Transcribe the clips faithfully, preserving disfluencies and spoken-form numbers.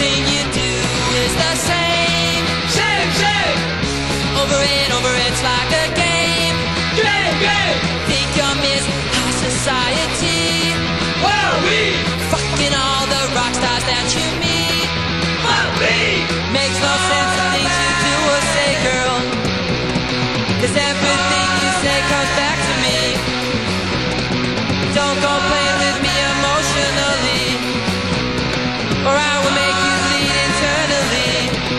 everything you do is the same. Shame, shame. Over and over, it's like a game. Game, game. Think you're Miss High Society. Are we? Fucking all the rock stars that you meet. Are we? Makes no sense the things you do or say, girl. Cause everything you say comes back to me. Don't go playing with me emotionally, or I will make you bleed internally.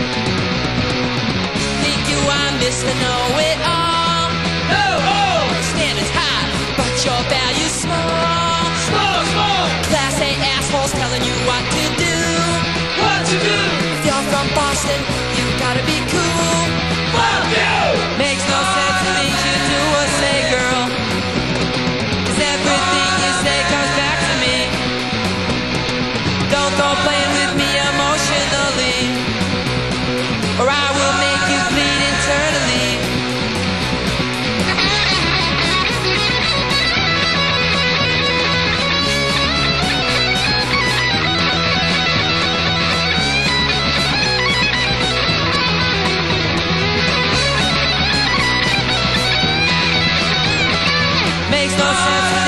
Think you are Mister Know-It-All. No, oh. Standards high, but your value's small. Small, small. Class A assholes telling you what to do. What to do? If you're from Boston, you gotta be cool. Fuck you. Makes no sense the things you do or say, girl. Cause everything you say comes back to me. Don't go playing with me emotionally, or I will make you bleed internally. Makes no sense.